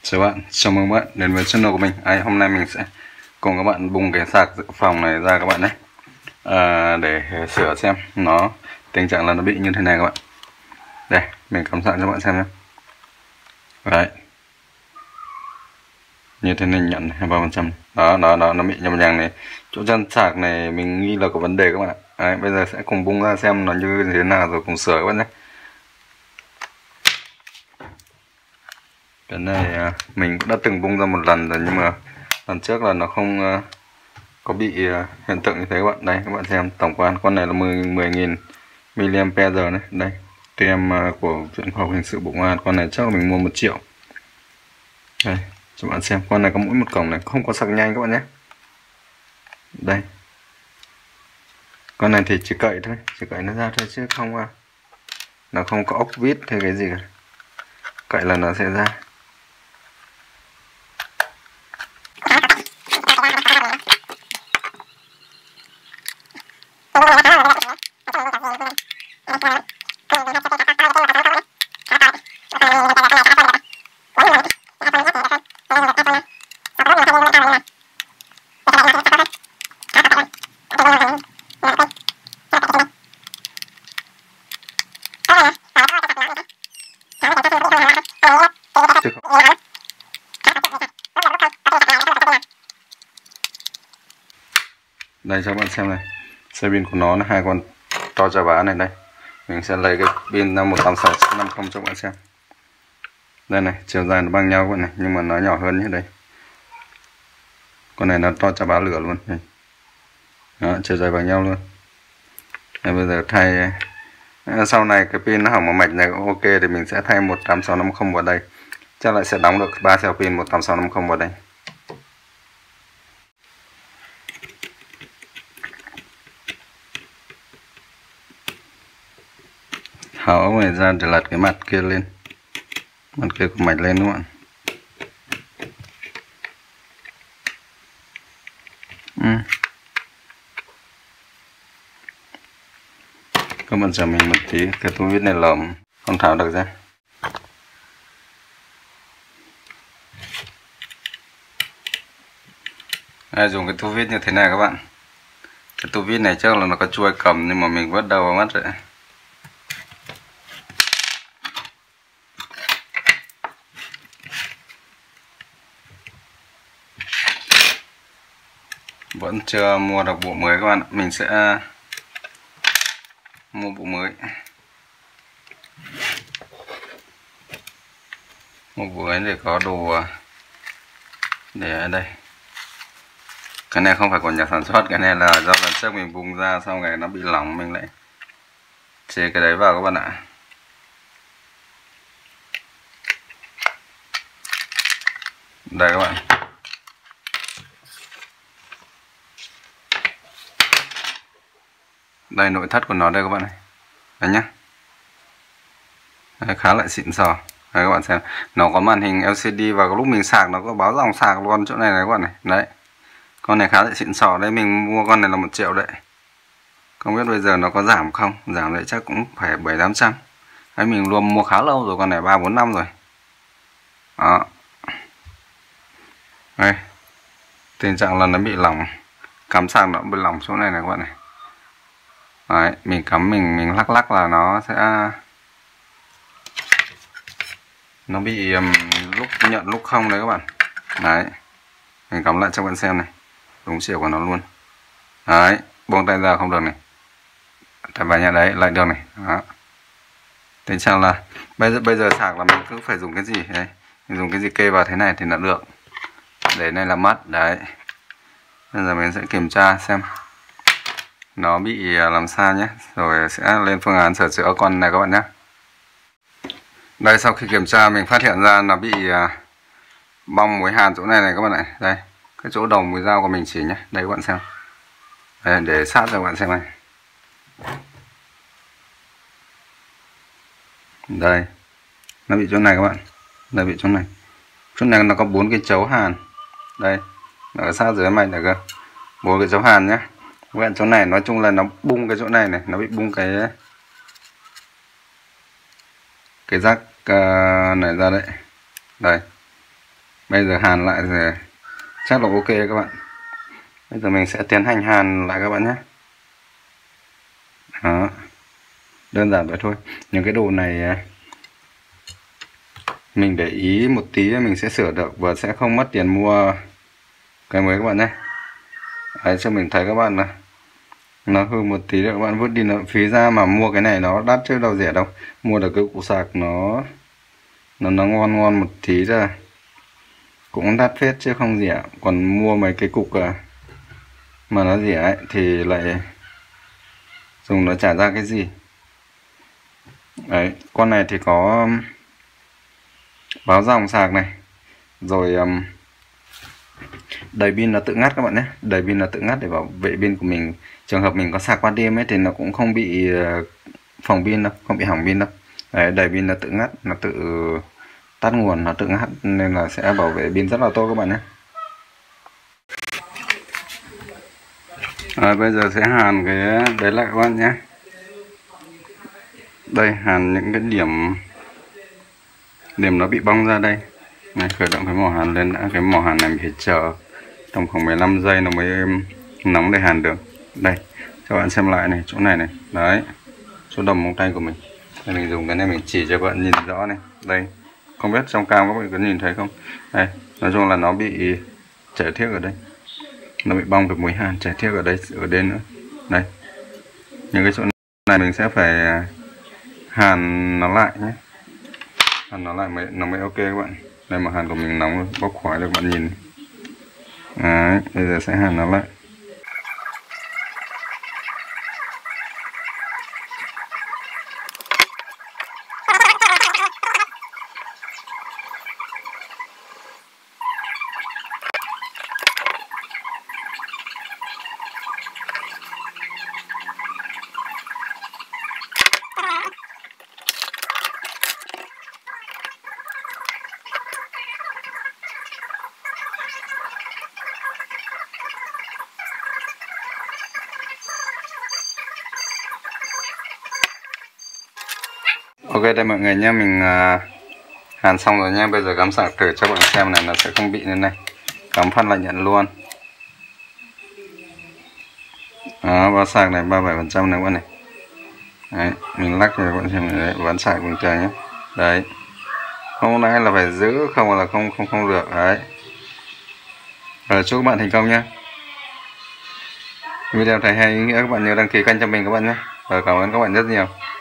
Chào bạn, chào mừng bạn đến với channel của mình. Hôm nay mình sẽ cùng các bạn bung cái sạc dự phòng này ra các bạn nhé, để sửa xem nó tình trạng là nó bị như thế này các bạn. Đây, mình cắm sạc cho bạn xem nhé. Đấy, như thế này nhận 23%. Đó, nó bị nhập nhằng này. Chỗ chân sạc này mình nghi là có vấn đề các bạn. Đấy, bây giờ sẽ cùng bung ra xem nó như thế nào rồi cùng sửa các bạn nhé. Cái này mình cũng đã từng bung ra một lần rồi, nhưng mà lần trước là nó không có bị hiện tượng như thế các bạn. Đây các bạn xem tổng quan, con này là 10.000 mAh này. Đây, tem của Viện Khoa học Hình sự Bộ Công an. Con này chắc là mình mua 1 triệu. Đây cho bạn xem, con này có mỗi một cổng này, không có sạc nhanh các bạn nhé. Đây, con này thì chỉ cậy thôi, chỉ cậy nó ra thôi, chứ không nó không có ốc vít hay cái gì cả. Cậy là nó sẽ ra. Đây cho các bạn xem này, xe pin của nó là hai con to chà bá này. Đây mình sẽ lấy cái pin 18650 cho các bạn xem. Đây này, chiều dài nó bằng nhau các bạn này, nhưng mà nó nhỏ hơn như đây. Con này nó to chà bá lửa luôn này. Đó, chiều dài bằng nhau luôn. Đây, bây giờ thay sau này cái pin nó hỏng một mạch này ok thì mình sẽ thay 18650 vào đây. Chắc lại sẽ đóng được 3 cell pin 18650 vào đây. Tháo ốc này ra để lật cái mặt kia lên, mặt kia của mạch lên đúng không ạ? Các bạn chờ mình một tí, cái tua vít này lởm không tháo được ra. Đây, dùng cái tua vít như thế này các bạn. Cái tua vít này chắc là nó có chuôi cầm, nhưng mà mình vớt đầu vào mắt rồi. Vẫn chưa mua được bộ mới các bạn. Mình sẽ mua bộ mới. Một bộ mới để có đồ để ở đây. Cái này không phải của nhà sản xuất, cái này là do lần trước mình bung ra xong rồi nó bị lỏng, mình lại chế cái đấy vào các bạn ạ. Đây các bạn. Đây nội thất của nó đây các bạn này. Đấy nhá. Đấy, khá là xịn sò. Đấy các bạn xem, nó có màn hình LCD và lúc mình sạc nó có báo dòng sạc luôn chỗ này này các bạn này. Đấy. Con này khá là xịn sò đấy, mình mua con này là 1 triệu đấy. Không biết bây giờ nó có giảm không? Giảm lại chắc cũng phải 700-800. Đấy, mình luôn mua khá lâu rồi, con này 3-4 năm rồi. Đó. Đây. Tình trạng là nó bị lỏng, cắm sạc nó bị lỏng chỗ này này các bạn này. Đấy, mình cắm mình lắc lắc là nó sẽ bị lúc nhận lúc không đấy các bạn. Đấy, mình cắm lại cho các bạn xem này, đúng chiều của nó luôn. Đấy, buông tay ra không được này, tại vào nhà đấy lại được này. Đó. Thế sao là bây giờ sạc là mình cứ phải dùng cái gì đây, mình dùng cái gì kê vào thế này thì nó được. Để này là mất đấy. Bây giờ mình sẽ kiểm tra xem nó bị làm sao nhé, rồi sẽ lên phương án sửa chữa con này các bạn nhé. Đây, sau khi kiểm tra mình phát hiện ra nó bị bong mối hàn chỗ này này các bạn này. Đây, cái chỗ đầu mũi dao của mình chỉ nhé. Đây các bạn xem. Đây, để sát cho các bạn xem này. Đây, nó bị chỗ này các bạn. Đây bị chỗ này. Chỗ này nó có 4 cái chấu hàn. Đây, nó ở sát dưới mạch này cơ. 4 cái chấu hàn nhé. Các bạn, chỗ này nói chung là nó bung cái chỗ này này, nó bị bung cái rác này ra đấy. Đây, Bây giờ hàn lại rồi chắc là ok các bạn. Bây giờ mình sẽ tiến hành hàn lại các bạn nhé. Đó, đơn giản vậy thôi. Những cái đồ này mình để ý một tí mình sẽ sửa được và sẽ không mất tiền mua cái mới các bạn nhé. Đấy, cho mình thấy các bạn là nó hư một tí rồi các bạn vứt đi nó phí ra, mà mua cái này nó đắt chứ đâu rẻ đâu. Mua được cái cục sạc nó ngon ngon một tí ra cũng đắt phết chứ không rẻ. Còn mua mấy cái cục mà nó rẻ ấy thì lại dùng nó trả ra cái gì. Đấy, con này thì có báo dòng sạc này, rồi đầy pin nó tự ngắt các bạn nhé. Đầy pin nó tự ngắt để bảo vệ pin của mình, trường hợp mình có sạc qua đêm ấy thì nó cũng không bị phồng pin đâu, không bị hỏng pin đâu. Đấy, đầy pin nó tự ngắt, nó tự tắt nguồn, nó tự ngắt nên là sẽ bảo vệ pin rất là tốt các bạn nhé. Bây giờ sẽ hàn cái đấy lại các bạn nhé. Đây, hàn những cái điểm nó bị bong ra đây. Này, khởi động cái mỏ hàn lên đã. Cái mỏ hàn này mình phải chờ tầm khoảng 15 giây nó mới nóng để hàn được. Đây, cho bạn xem lại này, chỗ này này. Đấy, chỗ đầm móng tay của mình. Đây, mình dùng cái này mình chỉ cho các bạn nhìn rõ này. Đây, không biết trong cam các bạn có nhìn thấy không. Đây, nói chung là nó bị chảy thiếc ở đây. Nó bị bong được mùi hàn, chảy thiếc ở đây, ở đây nữa. Đây, những cái chỗ này mình sẽ phải hàn nó lại nhé. Hàn nó lại nó mới ok các bạn. Đây, mà hàn của mình nóng rồi, bốc khói được bạn nhìn. Đấy, bây giờ sẽ hàn nó lại. Ok, đây mọi người nhé, mình hàn xong rồi nha. Bây giờ cắm sạc thử cho bạn xem này, nó sẽ không bị như này. Cắm phát là nhận luôn. Đó, báo sạc này 37% này các bạn này. Đấy, mình lắc cho các bạn xem này, bán sạc bình thường nhé. Đấy, hôm nay là phải giữ không là không được. Đấy, chúc các bạn thành công nhé. Video thấy hay ý nghĩa các bạn nhớ đăng ký kênh cho mình các bạn nhé. Và cảm ơn các bạn rất nhiều.